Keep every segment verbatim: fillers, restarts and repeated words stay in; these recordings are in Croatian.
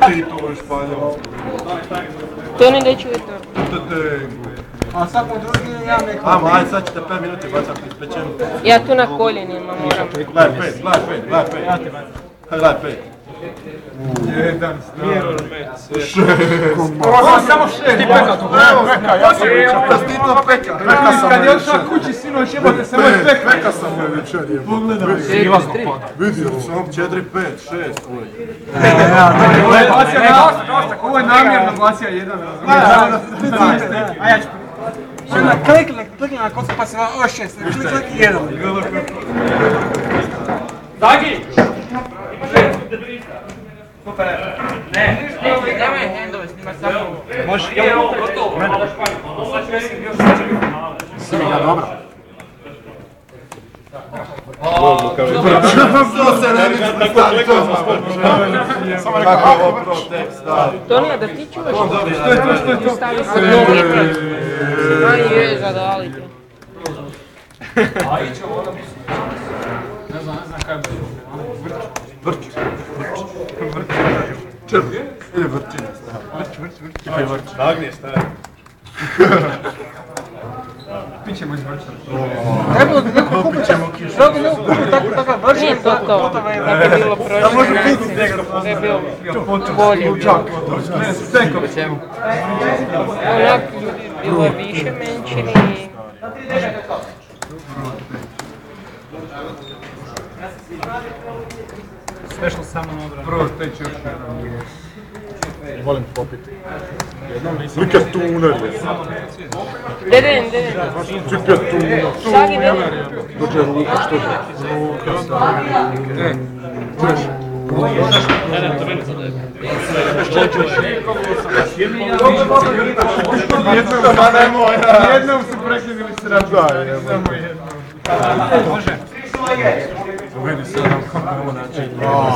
Tito u Španjolsku. To ne da čujete. A sad po drugi ja nekako. Amo, ajde sad ćete pet minuti bacati ispečenu. Ja tu na koljenima moram. Gledaj pet, gledaj pet, gledaj pet. Hajde, gledaj pet. Jedan, Mirror šest. Ovo samo šest. Ti peka tu. Peka, ja sam pričao. Da si ti to peka. Peka sam kad je otišao kući sinoć jebote samo je peka. Peka sam me večer jebote. Pogledaj. Vidio sam četiri, pet, šest. Ovo je bacija dosta, ovo je namjerno bacija jedan. A ja ću. Onda klikne, klikne na kocku pa se na ovo šest. Klik, klik i jedan. Dagi! Super, ne. Nemoj hendove snimat samo. Može. Je ovo gotovo, malo španjko. Svi ga dobro. Samo nekako ovo pro tekst, da. Tonija, da ti čuvaš? Što je to, što je to? Stavi se noge proći. Aj je, zadalite. A iće ovo ne znam, ne znam kaj je bilo. Vrč. Vrč. Črp. Ili vrčina stavi. Vrč, vrč, vrč. Tipa je vrč. Nagnije stavi. Pićemo iz vrča. Trebalo bi neko kupiti. Trebalo bi neko kupiti tako takav vrč. Nije to to. Tako je bilo prošle generacije. To je bilo bolje. Seko. Onak ljudi bilo je više menšini i... Sve što samo na odranu. Prvo steći još jedan. Volim popiti. Slike tuner je. Deden, deden. Slike tuner. Sagi deden. Dođe ruka, što je? Ruka, stavi. E, čuješ? Jednom su prekinuli sradu. Da, je. Samo jednom. Može. Vidi se nam kako ovo način.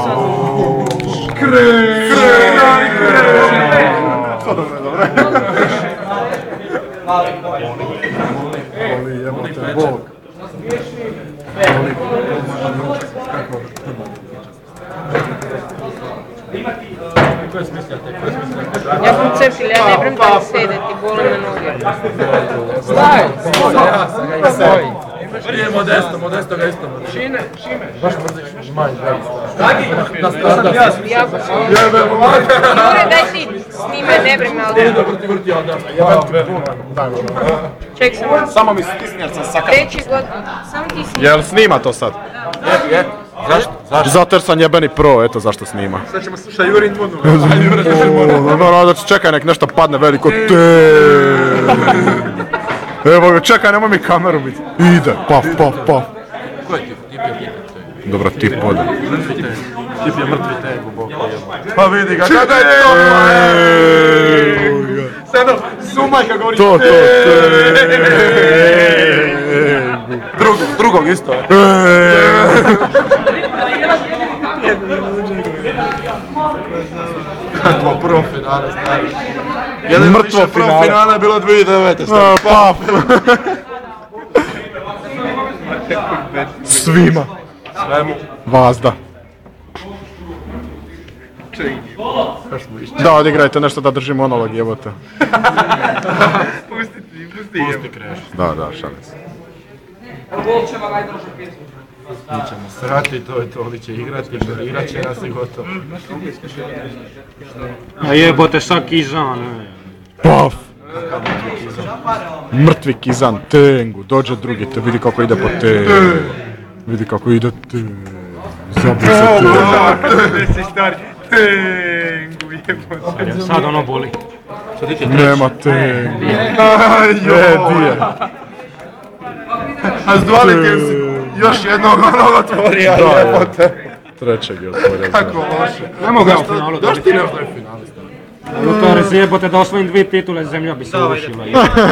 Kre! Kre! To dobro je dobro. Voli jebote Bog. Voli. Kako? Ja sam cepil, ja ne brem tako sedeti, boli me noge. Staj! Staj! Nije modesto, modesto ga isto. Šine, šime. Baš mrziš, manj, Dagi! Ja Jebe, mojka! Jure, daj ti snimaj, ne brem, ali... Nije dobro ti vrti, ali da. Jebe, daj mi. Ček samo. Samo mi stisni jer sam sakao. Treći god, samo ti snimaj. Jel snima to sad? Je, je. Zašto? Zašto? Zato jer sam jebeni pro, eto zašto snima. Sad ćemo slušati Jurin Tvunu. No, no, čekaj, nek nešto padne veliko te. Evo ga, čekaj, nemoj mi kameru biti. Ide, paf, paf, paf. Ko je tip? Tip je tip. Dobro, tip ode. Tip je mrtvi teg u boku. Pa vidi ga, kada je to? Sad ono, sumajka govori To, to, Drugog, drugog isto. Kakvo prvo finale, stari. Jedan mrtvo finale. Finale je bilo dvije tisuće devete. Paf. Svima. Svemu. Vazda. Da, odigrajte nešto da držim monolog, jebote. Pusti ti, pusti Pusti kreš. Da, da, šalim se. Mi ćemo srati, to je to, oni će igrati, igrat će nas i gotovo. A jebote, šta Kizan, ne? Paf! Mrtvi Kizan, Tengu, dođe drugi, te vidi kako ide po Tengu. Vidi kako ide Tengu. Zabri se Tengu. si stari. Tengu, jebote. Sad ono boli. Nema Tengu. E, di je? A s dualitim si još jednog onog otvorio, jebote. Trećeg je otvorio. Kako loše. Ne mogu ja u finalu Zašto dobiti. ti ne ostaje finalista? Lutar, jebote, da osvojim dvije titule, zemlja bi se urušila.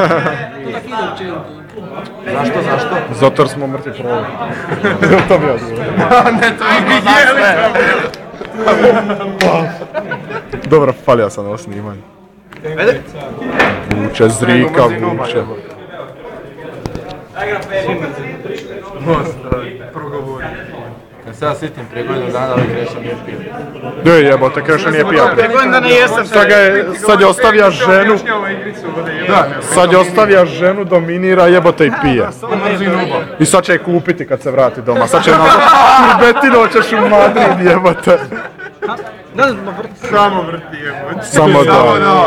Zašto, zašto? Zato jer smo mrtvi prvo. To bi ja zove. Ne, to je vidjeli. Dobro, falio sam na ovo snimanje. Vuče, zrika, vuče. Most, progovori. se ja sjetim prije godinu dana da ovaj Krešo nije pio. Ne jebote, Krešo nije pija prije. Godina ne jesam. Sad ga je, sad je ostavlja ženu, sad je ostavlja ženu, dominira jebote i pije. I sad će je kupiti kad se vrati doma, sad će nazvat, kurbetino ćeš u Madrid jebote. Samo vrti jebote. Samo da.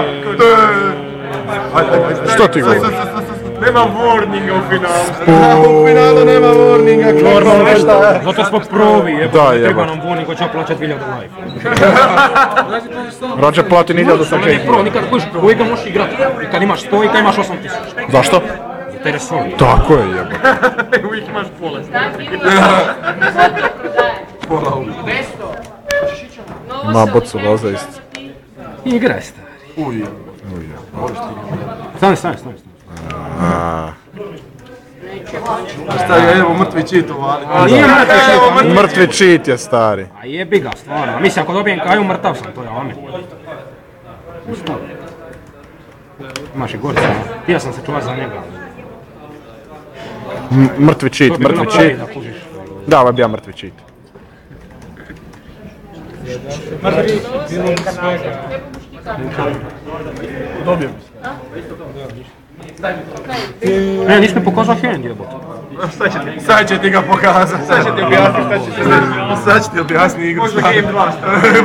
Što ti govori? Nema warninga u finalu. U finalu nema warninga. Normalno, zato smo provi, jebote, Da, ne treba jebote. nam voni ko će plaćat hiljadu live. Rađe plati niljadu sa Ono nije pro, čekim. nikad kojiš pro, uvijek ga možeš igrati. I kad imaš sto i kad imaš osam tisuća. Zašto? Te resoli. Tako je jebote. Uvijek imaš pola. Ima bocu loze isto. Igraj stari. Uj, Stani, stani, stani. šta je, evo mrtvi čit uvali. Nije mrtvi šit, Mrtvi cheat je stari. a jebi ga stvarno. A mislim ako dobijem kaju mrtav sam, to je amen. Šta? Imaš i gorica, htio sam se čuvat za njega. M- Mrtvi cheat, To bi bilo mrtvi pravi cheat. da kužiš. Da, ovaj bi ja mrtvi cheat. Ne, nisi mi pokazao hand jebote. Sad će ti ga pokazat. Sad će ti objasniti šta će se desiti. Sad će ti objasniti igru. Možda game dva.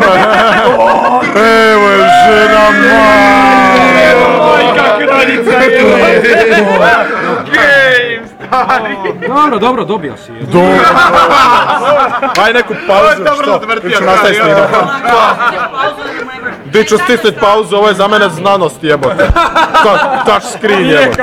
Evo je žena Game stari. Dobro, dobro, dobio si. jebote. Dobro. Aj neku pauzu, što? Ili ću nastaviti snimati? Di ću stisnit pauzu, ovo je za mene znanost jebote. Ta- Touch screen jebote.